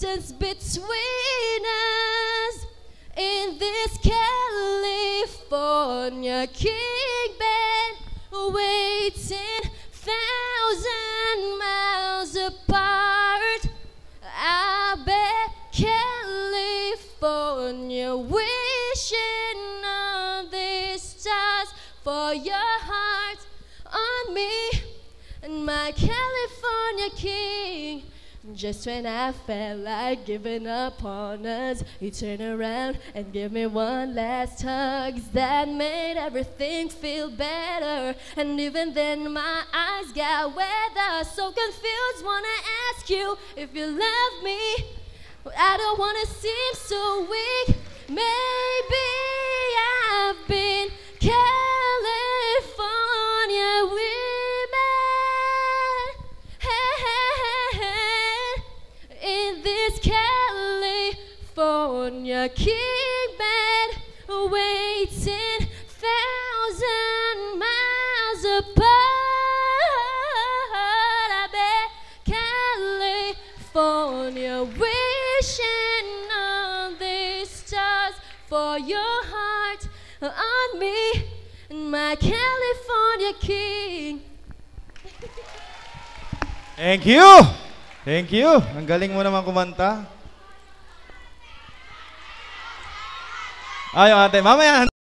distance between us in this California king bed, waiting 1,000 miles apart. I bet California wishing on these stars for your heart on me and my California king. Just when I felt like giving up on us, you turned around and gave me one last hug that made everything feel better. And even then my eyes got wetter, so confused, wanna ask you if you love me. I don't wanna seem so weak. Maybe I've been California women in this California king bed, waiting 1,000 miles apart. I bet California wishing on these stars for your heart on me, my California king. Thank you! Thank you! Ang galing mo naman kumanta. Ay, ate, mamaya.